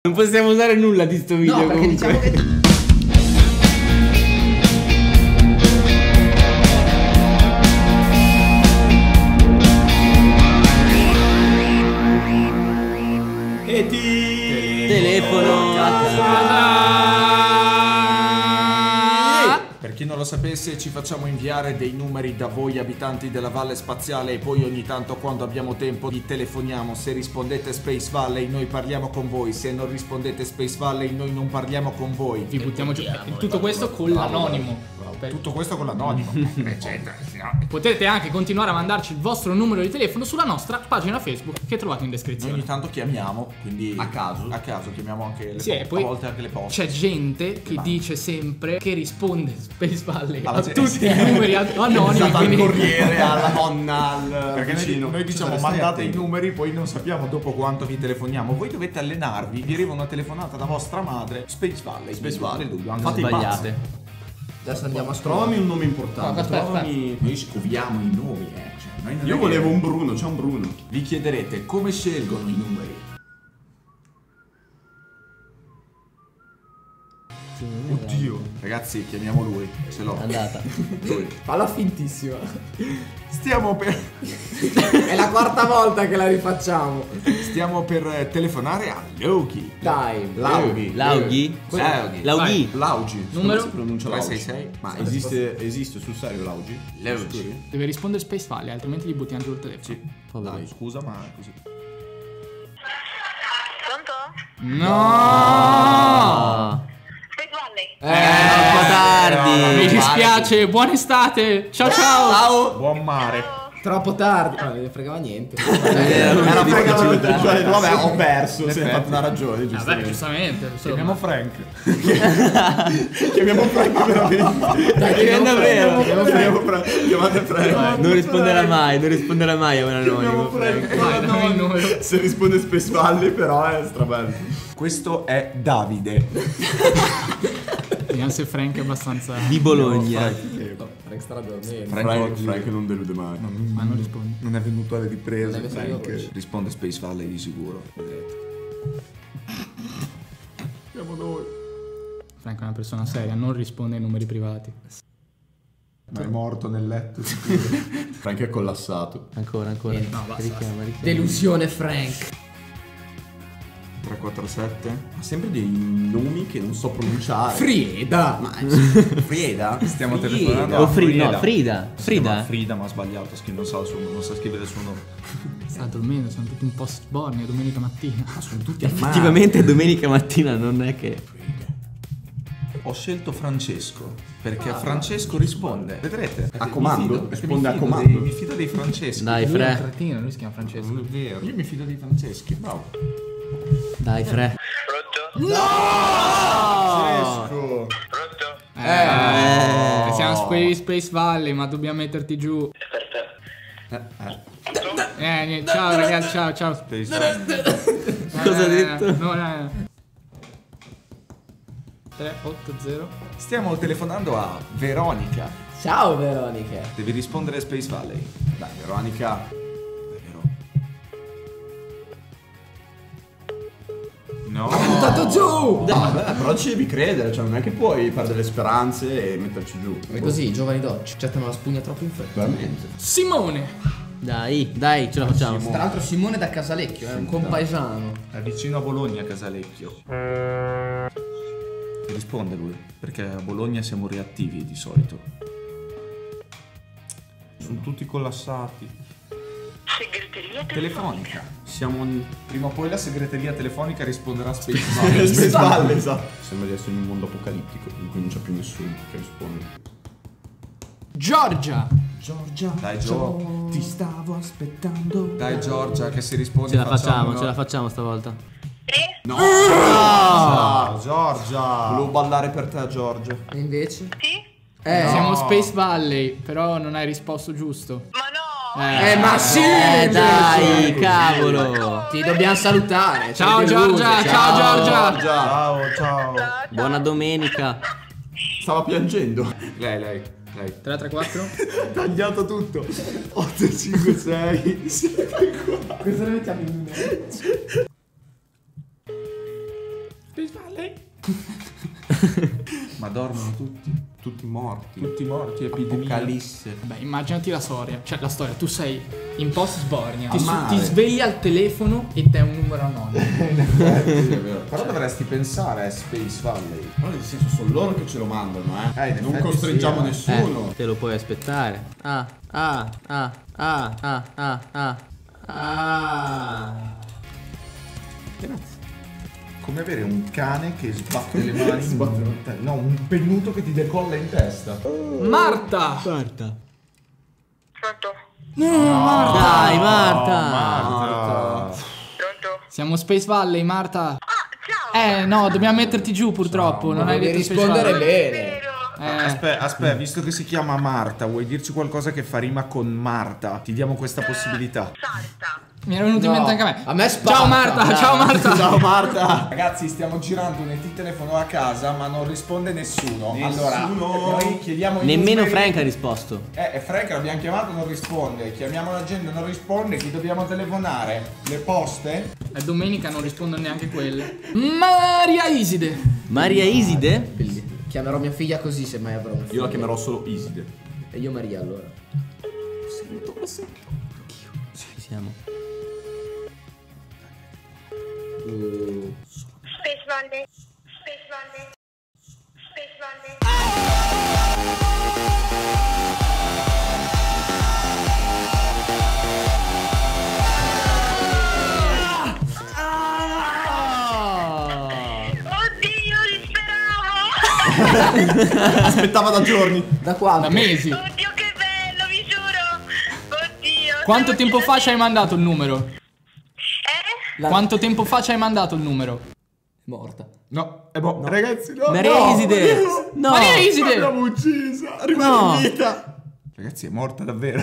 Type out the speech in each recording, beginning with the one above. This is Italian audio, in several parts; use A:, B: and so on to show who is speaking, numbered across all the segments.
A: Non possiamo usare nulla di sto video,
B: No, perché
A: comunque.
B: diciamo che...
A: Telefono a casa.
C: Per chi non lo sapesse, ci facciamo inviare dei numeri da voi abitanti della Valle Spaziale e poi ogni tanto quando abbiamo tempo vi telefoniamo. Se rispondete Space Valley noi parliamo con voi, se non rispondete Space Valley noi non parliamo con voi.
D: Vi buttiamo giù. Tutto questo con l'anonimo.
C: Tutto questo con l'anonimo.
D: Potete anche continuare a mandarci il vostro numero di telefono sulla nostra pagina Facebook che trovate in
C: Noi
D: descrizione.
C: ogni tanto chiamiamo, quindi
A: A caso.
C: chiamiamo anche le
D: Sì, e poi
C: a volte anche le poste.
D: c'è gente che dice sempre che risponde Space Valley
C: Alla
D: a
C: gente-
D: tutti i numeri anonimi.
A: Esatto, al
D: quindi-
A: corriere, alla nonna, al
C: Perché
A: vicino.
C: noi diciamo
A: Stai
C: mandate i
A: attento.
C: numeri, poi non sappiamo dopo quanto vi telefoniamo. Voi dovete allenarvi, vi arriva una telefonata da vostra madre. Space Valley.
A: Space Valley.
C: Fate i pazzi.
A: Sbagliate.
B: Adesso andiamo a
A: Trovami un nome importante.
D: Aspetta,
A: Trovami...
C: Noi scoviamo i nomi, Cioè, noi non è
A: Io
C: che-
A: volevo un Bruno, c'è un Bruno.
C: Vi chiederete come scelgono i numeri.
A: Oddio.
C: Ragazzi, chiamiamo lui. Ce l'ho.
A: Andata.
C: Lui.
B: Falla fintissima.
C: Stiamo per
B: È la quarta volta che la rifacciamo.
C: telefonare a Loki.
B: Dai,
A: Laughi.
C: Laughi.
A: Laughi.
C: Laugi.
D: Numero?
A: Si pronuncia Laugi.
C: 366.
A: Ma esiste sul serio Laugi?
C: Laugi.
D: Deve rispondere Space Valley, altrimenti gli buttiamo giù il telefono.
C: Sì. Dai, scusa, ma è così.
E: Pronto?
D: No!
E: Space Valley.
A: Troppo tardi.
D: Mi dispiace, buona estate! Ciao ciao!
A: Ciao.
C: Buon mare.
B: troppo tardi. No, non ne fregava niente.
A: Era fregata. Vabbè, ho perso. Si è fatto una ragione,
D: Vabbè,
A: giustamente.
D: giustamente.
C: Chiamiamo Frank.
A: Chiamiamo Frank veramente.
B: Dai,
A: davvero.
B: chiamiamo
A: Chiamate Frank. Non risponderà mai, non risponderà mai a un anonimo.
D: Vai, dammi il numero.
A: Se risponde Space Valley però è strabello.
C: Questo è Davide.
D: Vediamo se Frank è abbastanza.
A: Di Bologna.
B: Frank starà dormendo.
A: Frank non delude mai.
D: Ma non rispondi.
C: Non è venuto alle riprese.
B: Non è venuto
C: Frank.
B: io.
C: Risponde Space Valley di sicuro. Vedrete. Siamo noi.
D: Frank è una persona seria, non risponde ai numeri privati.
C: Ma è morto nel letto.
A: Frank è collassato.
F: Ancora.
D: No, basta.
F: Richiama.
B: Delusione Frank.
C: 347.
A: Ha sempre dei nomi che non so pronunciare.
B: Frieda.
A: Ma Frieda?
C: Stiamo
A: Frieda.
C: telefonando
F: O
C: a
F: Frida. No,
C: Frida.
F: Frida.
C: Frida, ma ha sbagliato. Non sa scrivere il suo nome.
D: Sta dormendo, sono tutti un po' sborni, è domenica mattina.
A: Sono tutti
F: Effettivamente domenica mattina non è che.
C: Ho scelto Francesco perché Francesco risponde. Vedrete?
A: A comando?
C: Perché
A: Risponde a
C: fido
A: comando.
C: mi fido dei Franceschi.
F: Dai,
D: Lui è un
F: Fre.
D: cretino, lui si chiama Francesco.
C: Non è vero. Io mi fido dei Franceschi. Bravo.
F: Dai, Fre.
E: Pronto?
A: Francesco.
E: Pronto?
D: Siamo su quei Space Valley, ma dobbiamo metterti giù. Niente, ciao ragazzi, ciao.
F: Cosa ha detto?
D: No. 380.
C: Stiamo telefonando a Veronica.
B: Ciao Veronica.
C: Devi rispondere Space Valley.
A: Dai, Veronica.
C: No.
B: È buttato giù.
A: No, vabbè, però ci devi credere, cioè non è che puoi perdere le speranze e metterci giù.
B: E così i giovani d'oggi gettano la spugna troppo in fretta.
A: Veramente.
D: Simone.
F: Dai, ce la facciamo.
B: Tra l'altro Simone da Casalecchio, è un compaesano.
C: È vicino a Bologna, Casalecchio. Risponde lui, perché a Bologna siamo reattivi di solito. Sono tutti collassati.
E: Segreteria
C: Telefonica.
A: Siamo in
C: Prima o poi la segreteria telefonica risponderà a Space Valley.
A: Space Valley, esatto. Sembra di essere in un mondo apocalittico in cui non c'è più nessuno che risponde.
D: Giorgia.
C: Giorgia. Dai Gio.
B: Ti stavo aspettando.
C: Dai Giorgia che si risponde.
F: Ce la facciamo stavolta.
A: No!
C: Ciao Giorgia.
A: Volevo ballare per te, Giorgia.
B: E invece?
E: Sì?
D: Siamo Space Valley, però non hai risposto giusto.
E: Ma no!
B: Ma sì!
F: Dai, cavolo.
B: Ti dobbiamo salutare.
D: Ciao
B: sei
D: Giorgia,
B: delusa.
D: ciao Giorgia.
C: Ciao.
F: Buona domenica.
A: Stava piangendo.
C: Lei.
D: 334.
A: Tagliato tutto. 8, 5, 6, 7, 4.
B: Cosa ne mettiamo in numero?
C: Space Valley. Ma dormono tutti.
A: Tutti morti.
C: Tutti morti, epidemia.
A: Apocalisse.
D: Beh, immaginati la storia. Cioè, la storia, tu sei in post Sbornia,
A: A mare.
D: ti svegli al telefono e te è un numero anonimo.
C: Però dovresti pensare a Space Valley.
A: Però nel senso sono loro che ce lo mandano,
C: in
A: non
C: effetti
A: costringiamo
C: sì,
A: nessuno.
F: Te lo puoi aspettare.
A: Grazie.
C: Come avere un cane che sbatte le mani. No, un pennuto che ti decolla in testa.
D: Marta!
F: Marta.
E: Pronto?
F: Dai, Marta.
C: Marta.
E: Pronto?
D: Siamo Space Valley, Marta.
E: Ah, ciao!
D: No, dobbiamo metterti giù purtroppo. Non hai
B: devi
D: detto Space
B: rispondere
D: Valley.
B: bene.
C: Aspetta, aspetta, visto che si chiama Marta, vuoi dirci qualcosa che fa rima con Marta? Ti diamo questa possibilità.
E: Sarta.
D: Mi era venuto in
B: No,
D: mente anche a me.
B: a me spacca.
D: Ciao Marta, ciao Marta.
A: Ciao Marta.
C: Ragazzi, stiamo girando un ET telefono a casa, ma non risponde nessuno. Allora,
A: Nessuno.
C: noi chiediamo i
F: Nemmeno
C: numeri.
F: Frank ha risposto.
C: Frank l'abbiamo chiamato, non risponde. Chiamiamo la gente, non risponde. Chi dobbiamo telefonare? Le poste?
D: E domenica non rispondono neanche quelle. Maria Iside.
F: Maria Iside?
B: Bellissimo. Chiamerò mia figlia così se mai avrò una figlia.
A: Io la chiamerò solo Iside.
B: E io Maria allora.
F: Ci siamo.
E: Space Valley. Space Valley. Space Valley. Oddio, disperavo!
A: Aspettava da giorni.
B: Da quanto?
D: Da mesi.
E: Oddio, che bello, vi giuro! Oddio!
D: Quanto
E: stavo
D: tempo fa ci hai
E: girando-
D: mandato il numero? Quanto tempo fa ci hai mandato il numero?
B: Morta.
C: No, ragazzi, no.
F: Maria Iside! No!
D: Maria Iside!
A: L'abbiamo uccisa. Rimane
F: No.
A: in vita.
C: Ragazzi, è morta davvero.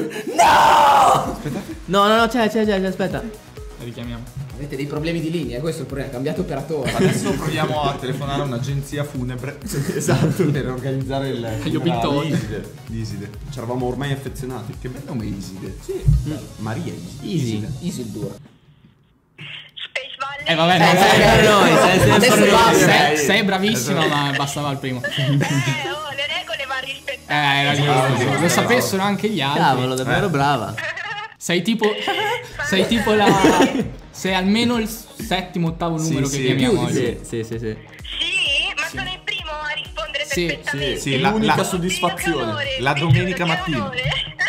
F: No, c'è, aspetta.
D: La richiamiamo.
B: Avete dei problemi di linea, questo è il problema. Cambiate operatore.
C: Adesso proviamo a telefonare a un'agenzia funebre. Esatto, per organizzare il
D: Gli obittori.
C: Iside.
A: Ci eravamo ormai affezionati.
C: Che bel nome Iside. Sì.
A: Maria Iside.
F: Easy.
B: Isildur.
E: Space Valley.
D: Vabbè,
F: Noi, sei sempre
B: Adesso
F: noi.
B: basta.
D: sei bravissima, ma bastava il primo.
E: Le regole va rispettate.
D: Era giusto. Lo sapessero anche gli altri.
F: Cavolo, davvero brava.
D: Sei tipo la. Sei almeno il settimo, ottavo numero che chiamiamo oggi.
F: Sì.
E: Sì, ma sono il primo a rispondere
D: Sì,
E: perfettamente.
C: sì,
A: L'unica
C: la-
A: soddisfazione.
E: Oddio, che onore,
C: La
E: vi
C: domenica
E: giuro, che
C: mattina.
E: onore.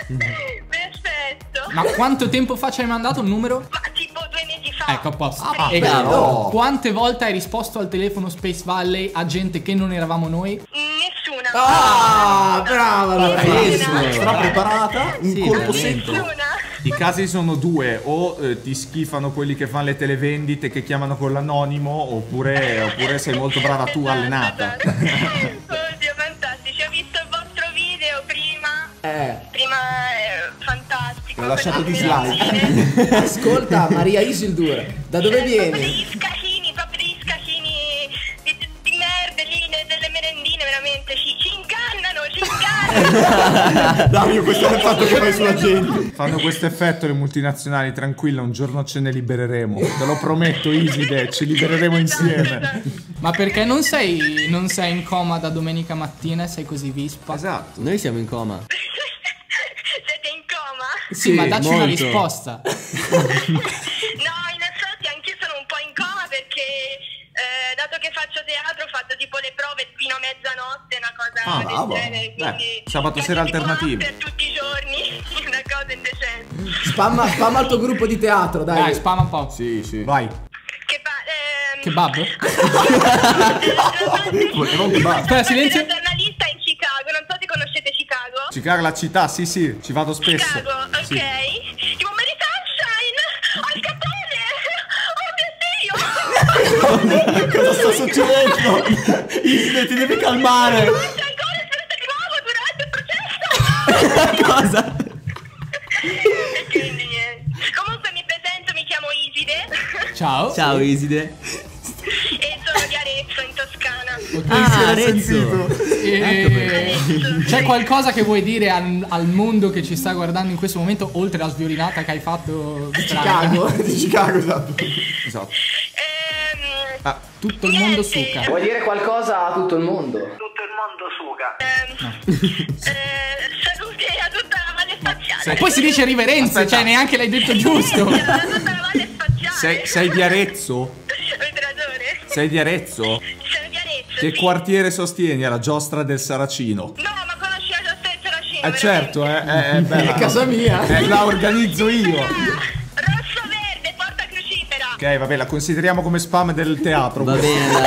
E: Perfetto.
D: Ma quanto tempo fa ci hai mandato il numero?
E: Ma tipo 2 mesi fa.
D: Ecco, a posto.
E: Ah,
D: E
A: bello.
D: quante volte hai risposto al telefono Space Valley a gente che non eravamo noi?
E: Nessuna.
B: Ah, brava allora.
E: Nessuna.
A: Sarà preparata. Un
F: Sì,
A: colpo
F: veramente.
A: secco.
E: Nessuna.
C: I casi sono due, o ti schifano quelli che fanno le televendite che chiamano con l'anonimo, oppure sei molto brava tu allenata.
E: Oddio, fantastici. Ho visto il vostro video prima. Prima fantastico.
A: Mi ha lasciato
E: Quelle
A: dislike.
E: merendine.
B: Ascolta, Maria Isildur. Da dove
E: Proprio
B: vieni?
E: degli scasini, proprio degli scasini di merda lì, delle merendine, veramente. Ci ingannano, ci ingannano.
A: Dario, questo è il fatto che fai sulla gente.
C: Fanno questo effetto le multinazionali, tranquilla, un giorno ce ne libereremo. Te lo prometto, Iside, ci libereremo insieme.
D: Ma perché non sei in coma da domenica mattina e sei così vispa?
C: Esatto.
F: Noi siamo in coma.
E: Siete in coma?
D: Sì, ma dacci una
F: molto.
D: risposta.
E: No, in effetti anch'io sono un po' in coma perché dato che faccio teatro ho fatto tipo le prove fino a mezzanotte, una cosa
A: Ah,
E: del
A: bravo.
E: genere, quindi
C: sabato sera
E: faccio tipo
C: alternativi.
E: after tutti i giorni, una cosa indecente.
B: Spamma il tuo gruppo di teatro, dai.
D: Dai, spama un po'.
A: Sì, sì.
C: Vai.
E: Che
D: Kebab?
A: Volevo un kebab.
D: Aspetta, silenzio.
E: Sono giornalista in Chicago, non so se conoscete Chicago.
C: Chicago, la città, sì, ci vado spesso.
E: Chicago, ok.
C: Sì.
E: Tipo Mary Sunshine, Al Capone, oh mio Dio.
A: Cosa sta succedendo? Iside, ti devi calmare.
E: C'è ancora spero di nuovo durante il processo.
F: Cosa?
E: E quindi niente. Comunque mi presento, mi chiamo Iside
D: Ciao.
F: Ciao Iside.
E: e sono di Arezzo in Toscana.
F: Ah, Arezzo.
D: C'è qualcosa che vuoi dire al mondo che ci sta guardando in questo momento, oltre alla sviolinata che hai fatto strana?
B: Chicago.
A: Di Chicago, esatto.
C: Esatto.
D: Tutto il mondo suca.
G: Vuoi dire qualcosa a tutto il mondo?
E: Tutto il mondo suga. Saluti a tutta la Valle Spaziale.
D: E poi si dice riverenze, cioè neanche l'hai detto giusto.
E: A tutta la Valle Spaziale.
C: Sei di Arezzo?
E: Avete ragione.
C: Sei di Arezzo?
E: Sono di Arezzo.
C: Che
E: sì.
C: quartiere sostieni? Alla giostra del Saracino.
E: No, ma conosci la giostra del Saracino?
C: Certo, è bella.
B: È casa mia.
C: La organizzo io.
E: Rosso verde, porta crucifera.
C: Ok, vabbè, la consideriamo come spam del teatro.
F: Va bene, dai.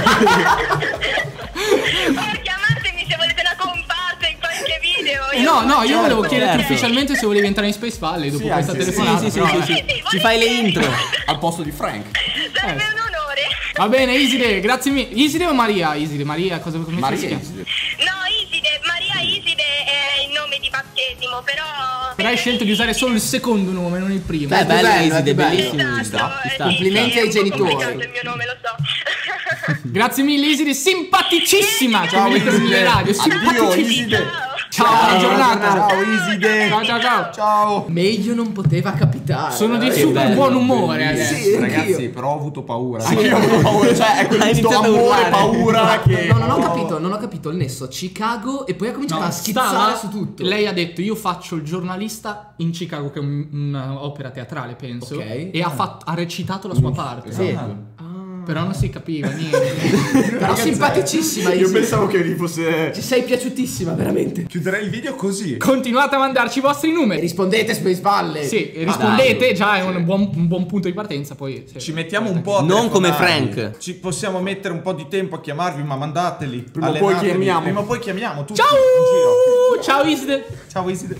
E: Oh, chiamatemi se volete una comparsa in qualche video.
D: No, io volevo chiederti
F: certo.
D: ufficialmente se volevi entrare in Space Valley dopo questa
A: anche sì.
D: telefonata.
F: Sì,
D: però-
F: sì. Ci fai le intro.
A: Al posto di Frank.
E: Sarebbe un onore.
D: Va bene, Iside, grazie mille. Iside o Maria? Iside, Maria, cosa come si
A: Maria
D: chiama?
A: Iside.
E: No, Iside, Maria Iside è il nome di battesimo, però...
D: Però hai scelto di usare solo il secondo nome, non il primo.
F: Beh, bello,
B: bello,
F: Iside,
B: bello.
F: bellissimo.
E: Esatto,
F: sta.
B: Complimenti ai
E: è un po'
B: genitori.
E: complicato il mio nome, lo so.
D: Grazie mille, Iside, simpaticissima.
C: Ciao,
D: Come dicono nelle
C: Iside.
D: radio,
C: Addio,
D: simpaticissima.
C: Iside.
D: Ciao, buona giornata.
C: Ciao, Iside.
D: Ciao.
C: Ciao.
B: Meglio non poteva capitare.
D: Sono di
F: Che
D: super
F: bello,
D: buon umore adesso.
B: Sì,
C: Ragazzi,
B: anch'io.
C: però ho avuto paura.
A: Anche io avevo paura, cioè è
F: Hai
A: questo
F: iniziato a
A: amore,
F: urlare.
A: paura che...
B: No, non ho capito il nesso. Chicago e poi ha cominciato a schizzare su tutto.
D: Lei ha detto io faccio il giornalista in Chicago, che è un'opera teatrale penso,
B: Ok.
D: e ha recitato la sua parte.
B: Sì.
D: Però non si capiva niente.
B: Però simpaticissima.
A: Io
B: Iside.
A: pensavo che gli fosse...
B: Ci sei piaciutissima, veramente.
C: Chiuderei il video così.
D: Continuate a mandarci i vostri numeri.
B: Rispondete Space Valley.
D: Sì, rispondete,
F: dai.
D: già è un buon punto di partenza. Poi
C: Ci mettiamo un po' a
F: Non come
C: telefonarvi.
F: Frank.
C: Ci possiamo mettere un po' di tempo a chiamarvi, ma mandateli.
A: Prima o poi
C: allenatevi.
A: chiamiamo.
C: Prima o poi chiamiamo tutti.
D: Ciao!
C: in giro.
D: Ciao Iside.
C: Ciao Iside.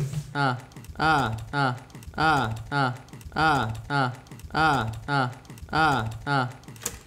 F: Ah.